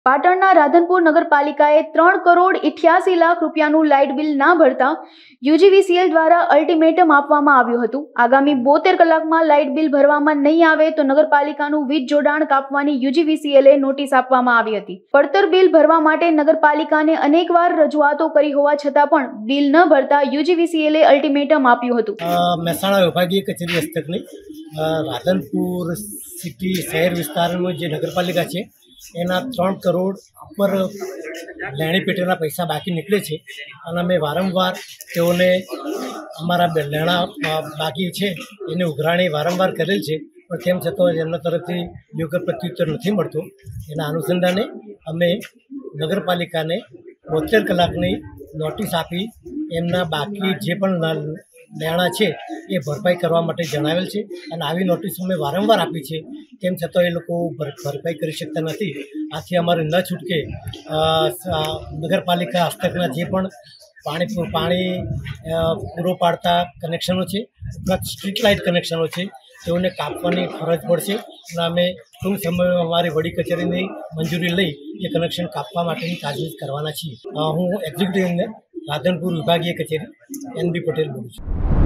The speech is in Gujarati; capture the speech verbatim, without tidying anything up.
પાટણના રાધનપુર નગરપાલિકાએ ત્રણ કરોડ ઇઠ્યાસી લાખ રૂપિયાનું લાઇટ બિલ ના ભરતા યુજીવીસીએલ દ્વારા અલ્ટિમેટમ આપવામાં આવ્યું હતું। આગામી બોતેર કલાકમાં લાઇટ બિલ ભરવામાં નહીં આવે તો નગરપાલિકાનું વીજ જોડાણ કાપવાની યુજીવીસીએલે નોટિસ આપવામાં આવી હતી। પડતર બિલ ભરવા માટે નગરપાલિકાને અનેકવાર રજૂઆતો કરી હોવા છતાં પણ બિલ ન ભરતા યુજીવીસીએલે અલ્ટિમેટમ આપ્યું હતું। મહેસાણા વિભાગીય કચેરી હસ્તકની રાધનપુર સિટી શહેર વિસ્તારમાં જે નગરપાલિકા છે એના ત્રણ કરોડ ઉપર લેણી પેટીના પૈસા બાકી નીકળે છે અને અમે વારંવાર તેઓને અમારા લેણા બાકી છે એની ઉઘરાણી વારંવાર કરેલ છે, પણ તેમ છતાં એમના તરફથી યોગ્ય પ્રત્યુત્તર નથી મળતો। એના અનુસંધાને અમે નગરપાલિકાને બોતેર કલાકની નોટિસ આપી એમના બાકી જે પણ લેણા છે એ ભરપાઈ કરવા માટે જણાવેલ છે અને આવી નોટિસ અમે વારંવાર આપી છે, તેમ છતાં એ લોકો ભરપાઈ કરી શકતા નથી। આથી અમારે ન છૂટકે નગરપાલિકા હસ્તકના જે પણ પાણી પાણી પૂરો પાડતા કનેક્શનો છે, પ્લસ સ્ટ્રીટ લાઇટ કનેક્શનો છે તેઓને કાપવાની ફરજ પડશે અને અમે ટૂંક સમયમાં અમારી વડી કચેરીની મંજૂરી લઈ એ કનેક્શન કાપવા માટેની તાજવીજ કરવાના છીએ। હું એક્ઝિક્યુટિવ ઇન્જિનિયર રાધનપુર વિભાગીય કચેરી એન બી પટેલ બોલું છું।